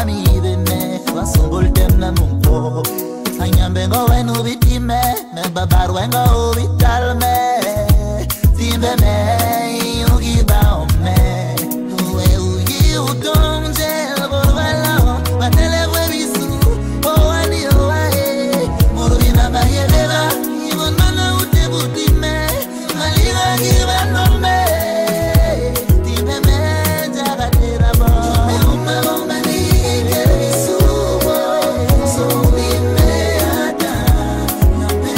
mami ibene wasungul dem na numpo anyambe ngo wenu bitime me babar wengo vitalme timbe me yugi baome we ugi udomje borwala batele webisu o ani oae morubina bayebela ibonana utebutime maliga gibanome timbe me jagatera bo me umma ni kebisu so bime ata nabe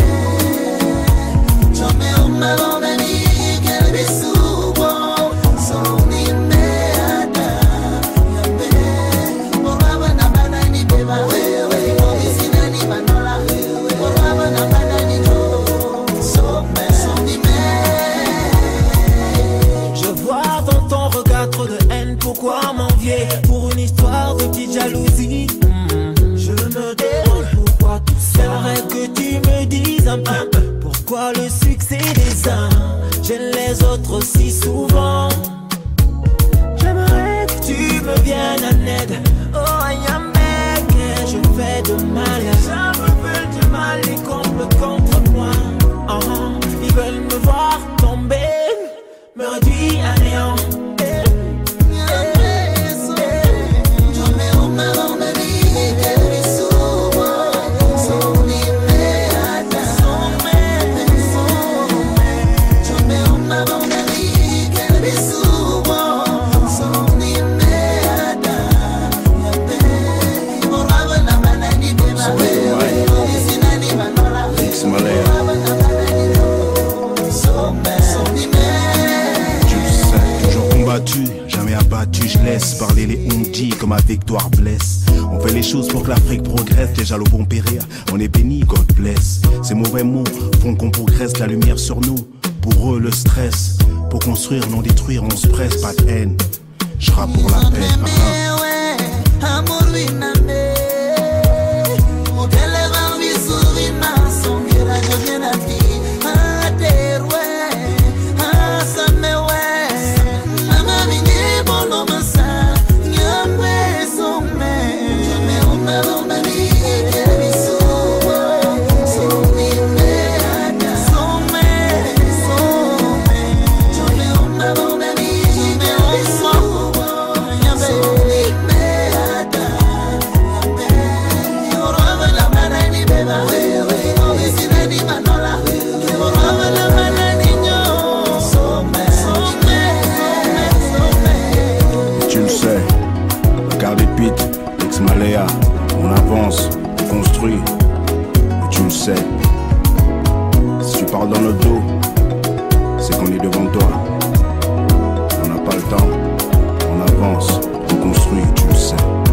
chome umma ni kebisu so bime ata nabe boraba na bana ni beba wewe obisina ni manola boraba na bana ni jo so bime. Je vois dans ton regard trop de haine, pourquoi m'envier pour une histoire de petite jalousie? Je me demande pourquoi tout ça. J'aimerais que tu me dises un peu pourquoi le succès des uns gêne les autres si souvent. J'aimerais que tu me viennes en aide. Oh, I am begging, je fais de mal. Ça me fait du mal, ils complot contre moi. Ils veulent me voir tomber, me réduire à néant. Jamais abattu, je laisse parler les on-dit comme ma victoire blesse. On fait les choses pour que l'Afrique progresse, les jaloux vont périr, on est béni, God bless. Ces mauvais mots font qu'on progresse, la lumière sur nous, pour eux le stress. Pour construire, non détruire, on se presse, pas de haine. Je rappe pour la paix. Maléa, on avance, on construit, et tu le sais. Si tu parles dans le dos, c'est qu'on est devant toi. On n'a pas le temps, on avance, on construit, et tu le sais.